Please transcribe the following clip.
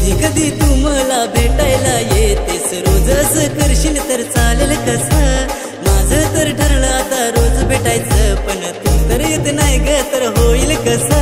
कधी कधी तू मला भेटायला येतेस, रोजच करशील तर चालेल कसं? माझं तर ठरलं आता रोज भेटायचं, पण तू तर येत नाही ग, तर होईल कसं?